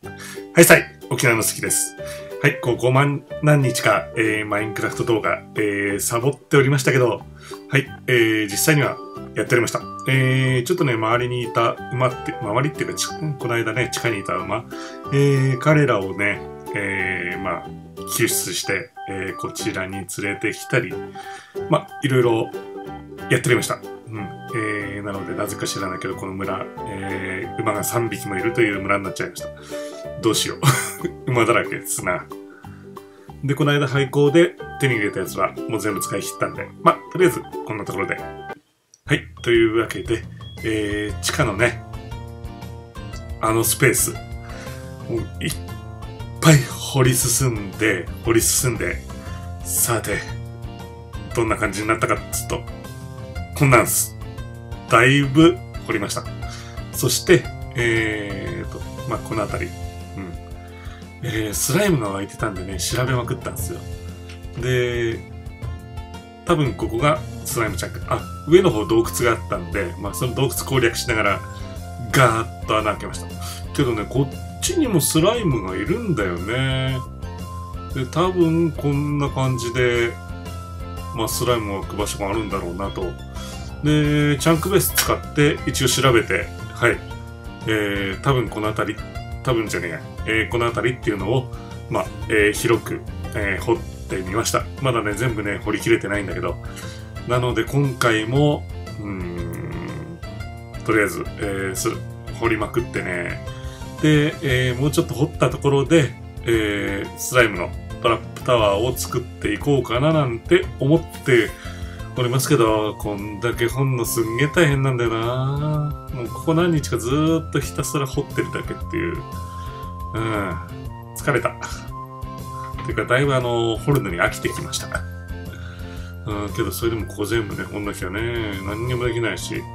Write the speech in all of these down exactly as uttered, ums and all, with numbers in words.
はいさい、沖縄の好きです。はい、こうごまん何日か、えー、マインクラフト動画、えー、サボっておりましたけど、はい、えー、実際にはやっておりました。えー、ちょっとね、周りにいた馬って、周りっていうか、この間ね、地下にいた馬、えー、彼らをね、えー、まあ、救出して、えー、こちらに連れてきたり、まあ、いろいろやっておりました。うん。えー、なので、なぜか知らないけど、この村、えー、馬がさんびきもいるという村になっちゃいました。どうしよう。馬だらけですな。で、この間廃校で手に入れたやつはもう全部使い切ったんで、まあ、とりあえず、こんなところで。はい。というわけで、えー、地下のね、あのスペース、もういっぱい掘り進んで、掘り進んで、さて、どんな感じになったかっつうと、こんなんです。だいぶ掘りました。そして、えーと、まあ、このあたり、うん。えー、スライムが湧いてたんでね、調べまくったんですよ。で、多分ここがスライムチャンク。あ、上の方洞窟があったんで、まあ、その洞窟攻略しながら、ガーッと穴開けました。けどね、こっちにもスライムがいるんだよね。で、多分こんな感じで、まあ、スライムが湧く場所があるんだろうなと。で、チャンクベース使って一応調べて、はい。えー、多分この辺り、多分じゃねえや、えー、この辺りっていうのを、まあ、えー、広く、えー、掘ってみました。まだね、全部ね、掘り切れてないんだけど。なので今回も、うーん、とりあえず、えー、掘りまくってね。で、えー、もうちょっと掘ったところで、えー、スライムのトラップタワーを作っていこうかななんて思っておりますけど、こんだけ掘んのすんげえ大変なんだよな。もうここ何日かずーっとひたすら掘ってるだけっていう。うん。疲れた。ていうか、だいぶあの、掘るのに飽きてきました。うん、けどそれでもここ全部ね、掘んなきゃね、何にもできないし。うん。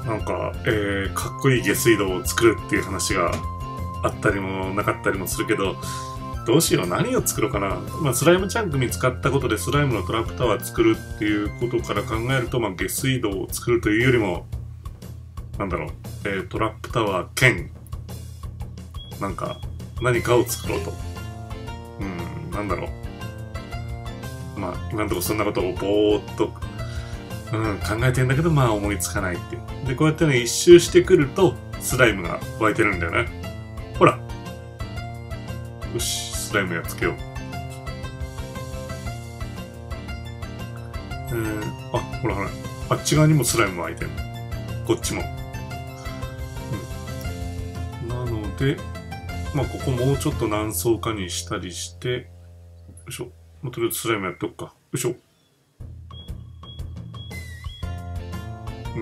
なんか、えー、かっこいい下水道を作るっていう話があったりもなかったりもするけど、どうしよう、何を作ろうかな。まあ、スライムチャンク見つかったことでスライムのトラップタワー作るっていうことから考えると、まあ、下水道を作るというよりも、なんだろう、えー、トラップタワー兼、なんか、何かを作ろうと。うん、なんだろう。まあ、今のところそんなことをぼーっと、うん、考えてんだけど、まあ思いつかないっていう。で、こうやってね、一周してくると、スライムが湧いてるんだよね。ほら。よし、スライムやっつけよう。えー、あ、ほらほら。あっち側にもスライム湧いてる。こっちも。うん。なので、まあ、ここもうちょっと何層かにしたりして、よいしょ。まあ、とりあえずスライムやっておくか。よいしょ。うん。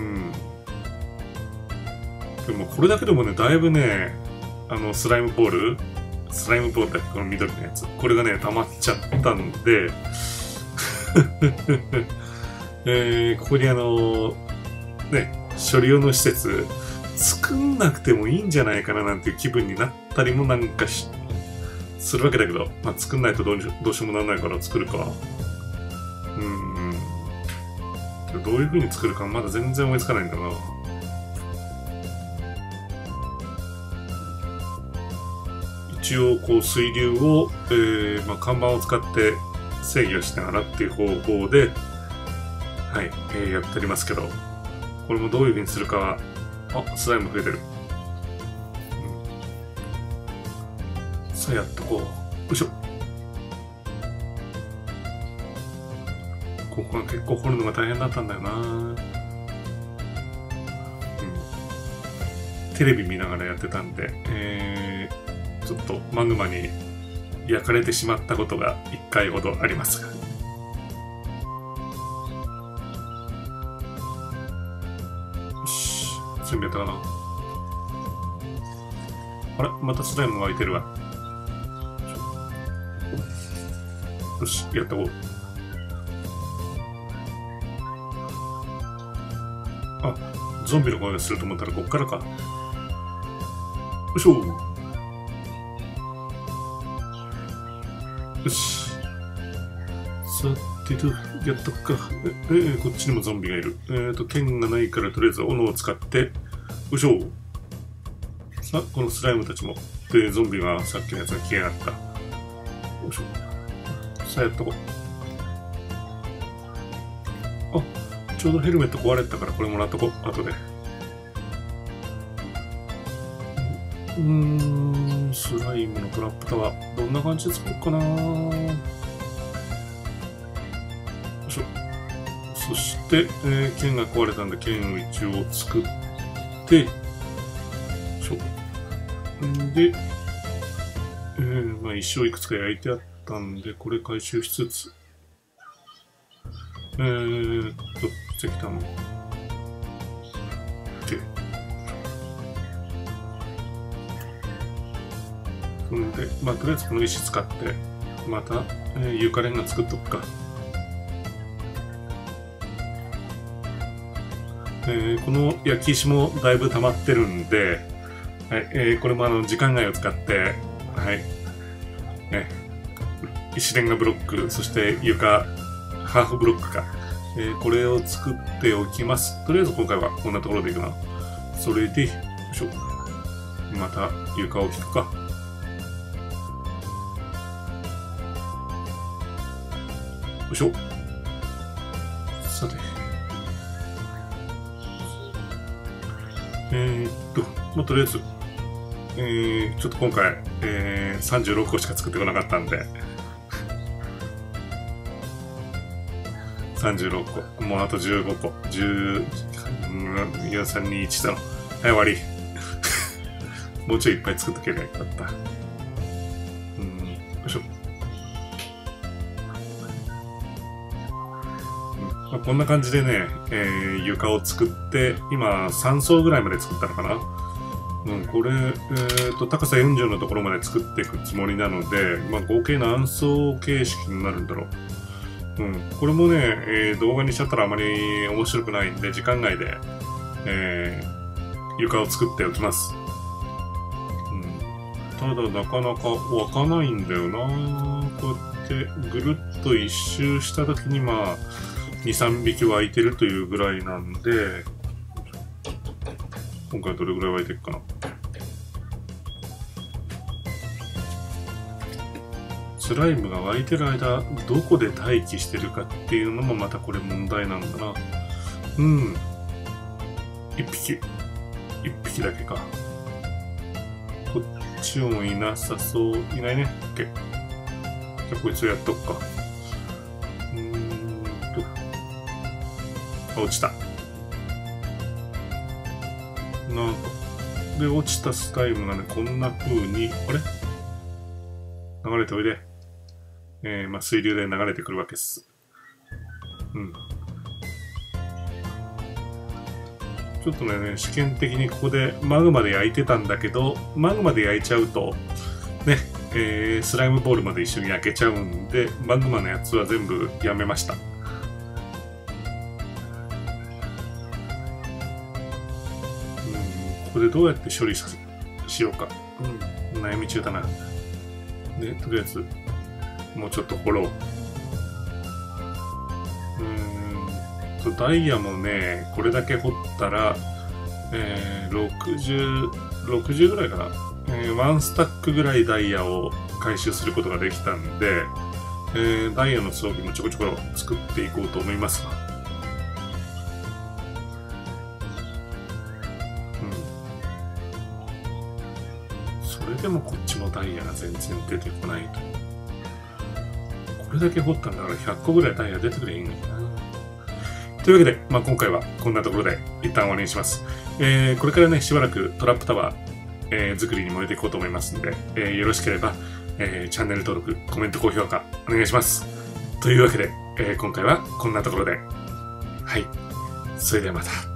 でもこれだけでもね、だいぶね、あの、スライムボール、スライムボールだっけ、この緑のやつ。これがね、溜まっちゃったんで、えー、ここにあの、ね、処理用の施設、作んなくてもいいんじゃないかななんていう気分になったりもなんかし、するわけだけど、まあ、作んないとどうにどうしようもならないから作るか。うん。どういう風に作るかまだ全然思いつかないんだな。一応こう水流を、えーまあ、看板を使って制御しながらっていう方法で、はい、えー、やっておりますけど、これもどういう風にするかは、あ、スライム増えてる。うん、さあやっとこう。よいしょ。ここが結構掘るのが大変だったんだよな。うん。テレビ見ながらやってたんで、えー、ちょっとマグマに焼かれてしまったことが一回ほどありますが。よし、準備やったかな。あれ、またスライムが湧いてるわ。よし、やってこう。あ、ゾンビの声がすると思ったらこっからか。よいしょ。よし。さてと、やっとくか。え、えー、こっちにもゾンビがいる。えっと、剣がないからとりあえず斧を使って、よいしょ。 さあ、このスライムたちも。で、ゾンビがさっきのやつが消えなかった。よいしょ。さあ、やっとこう。あ、ちょうどヘルメット壊れてたからこれもらっとこう。後で。うーん、スライムのトラップタワー。どんな感じで作ろうかな。よいしょ。そして、えー、剣が壊れたんで、剣を一応作って、よいしょ。んで、えー、まあ石をいくつか焼いてあったんで、これ回収しつつ、えーっと、石炭で、そんで、まあとりあえずこの石使って、また、えー、床レンガ作っとくか。えー、この焼き石もだいぶ溜まってるんで、はいえー、これもあの時間外を使って、はいね、石レンガブロック、そして床、ハーフブロックか、えー、これを作っておきます。とりあえず今回はこんなところでいくな。それで、よいしょ。また床を引くか。よいしょ。さて。えー、っと、まあ、とりあえず、えー、ちょっと今回、えー、さんじゅうろっこしか作ってこなかったんで、さんじゅうろっこ、もうあとじゅうごこ、じゅう、よん、さん、に、いちだろ。はい、終わり。もうちょいいっぱい作っとけばよかった。うん、よいしょ。まあ、こんな感じでね、えー、床を作って、今さん層ぐらいまで作ったのかな。うん、これ、えーと、高さよんじゅうのところまで作っていくつもりなので、まあ、合計何層形式になるんだろう。うん、これもね、えー、動画にしちゃったらあまり面白くないんで、時間外で、えー、床を作っておきます。うん、ただ、なかなか湧かないんだよな。こうやってぐるっと一周したときに、まあ、に、さんびき湧いてるというぐらいなんで、今回どれぐらい湧いてるかな。スライムが湧いてる間、どこで待機してるかっていうのもまたこれ問題なんだな。うん。一匹。一匹だけか。こっちもいなさそう。いないね。OK。じゃあこいつをやっとくか。うーんと。あ、落ちた。なんか。で、落ちたスライムがね、こんな風に、あれ流れておいで。えー、まあ、水流で流れてくるわけです。うん。ちょっとね、試験的にここでマグマで焼いてたんだけど、マグマで焼いちゃうと、ね、えー、スライムボールまで一緒に焼けちゃうんで、マグマのやつは全部やめました。うん、ここでどうやって処理しようか。うん、悩み中だな。で、とりあえず、もうちょっと掘ろう。うーんと、ダイヤもね、これだけ掘ったら、えー、ろくじゅう、ろくじゅうぐらいかな。えー、ワンスタックぐらいダイヤを回収することができたんで、えー、ダイヤの装備もちょこちょこ作っていこうと思いますが。うん。それでもこっちもダイヤが全然出てこないと。これだけ掘ったんだからひゃっこぐらいダイヤ出てくれいいのにな。というわけで、まあ、今回はこんなところで一旦終わりにします。えー、これからね、しばらくトラップタワー、えー、作りに燃えていこうと思いますので、えー、よろしければ、えー、チャンネル登録、コメント、高評価お願いします。というわけで、えー、今回はこんなところで。はい。それではまた。